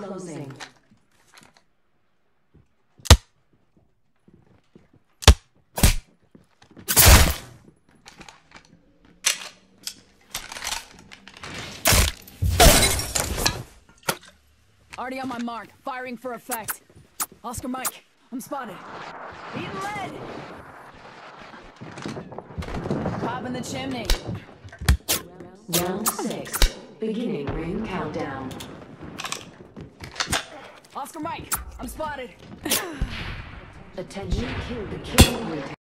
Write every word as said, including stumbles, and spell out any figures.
closing. Already on my mark, firing for effect. Oscar Mike, I'm spotted. Being led! Popping the chimney. Round six, beginning ring countdown. Oscar Mike, I'm spotted. Attention, kill the kill routine.